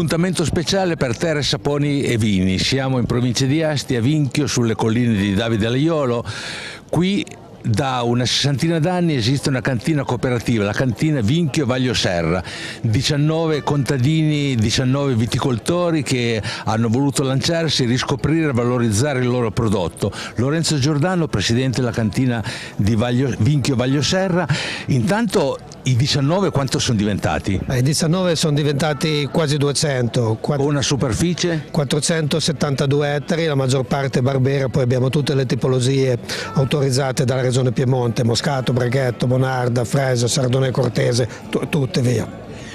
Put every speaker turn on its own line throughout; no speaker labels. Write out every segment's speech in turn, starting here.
Appuntamento speciale per terre, saponi e vini. Siamo in provincia di Asti, a Vinchio, sulle colline di Davide Alaiolo. Qui da una sessantina d'anni esiste una cantina cooperativa, la cantina Vinchio Vaglio Serra. 19 contadini, 19 viticoltori che hanno voluto lanciarsi, riscoprire e valorizzare il loro prodotto. Lorenzo Giordano, presidente della cantina di Vinchio Vaglio Serra. Intanto i 19 quanto sono diventati?
I 19 sono diventati quasi 200.
Una superficie?
472 ettari, la maggior parte Barbera, poi abbiamo tutte le tipologie autorizzate dalla Regione Piemonte, Moscato, Braghetto, Bonarda, Fresia, Sardone Cortese, tutte via.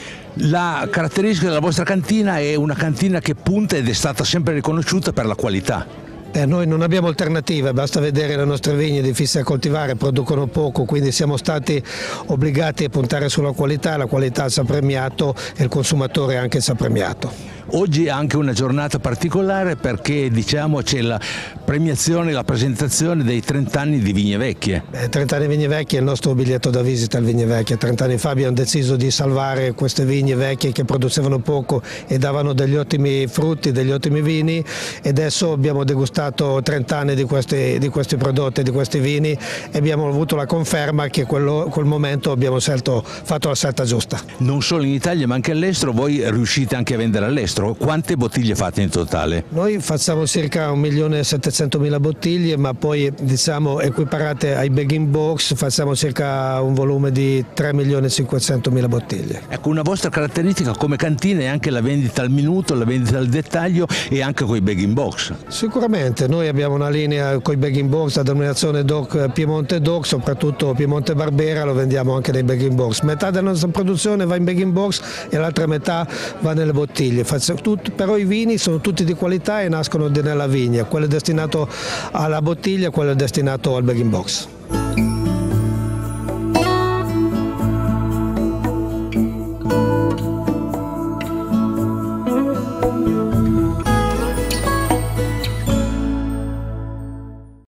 La caratteristica della vostra cantina è una cantina che punta ed è stata sempre riconosciuta per la qualità.
Noi non abbiamo alternative, basta vedere le nostre vigne difficili a coltivare, producono poco, quindi siamo stati obbligati a puntare sulla qualità, la qualità ci ha premiato e il consumatore anche ci ha premiato.
Oggi è anche una giornata particolare perché c'è la premiazione, la presentazione dei 30 anni di Vigne Vecchie.
30 anni di Vigne Vecchie è il nostro biglietto da visita al Vigne Vecchie. 30 anni fa abbiamo deciso di salvare queste vigne vecchie che producevano poco e davano degli ottimi frutti, degli ottimi vini, e adesso abbiamo degustato 30 anni di questi prodotti, di questi vini, e abbiamo avuto la conferma che quel momento abbiamo fatto la scelta giusta.
Non solo in Italia ma anche all'estero, voi riuscite anche a vendere all'estero. Quante bottiglie fate in totale?
Noi facciamo circa 1.700.000 bottiglie, ma poi equiparate ai bag-in box facciamo circa un volume di 3.500.000 bottiglie.
Ecco, una vostra caratteristica come cantina è anche la vendita al minuto, la vendita al dettaglio e anche con i bag-in box.
Sicuramente, noi abbiamo una linea con i bag-in box, la denominazione DOC Piemonte DOC, soprattutto Piemonte Barbera lo vendiamo anche nei bag-in box. Metà della nostra produzione va in bag-in box e l'altra metà va nelle bottiglie. Però i vini sono tutti di qualità e nascono nella vigna, quello è destinato alla bottiglia, quello è destinato al bag-in box.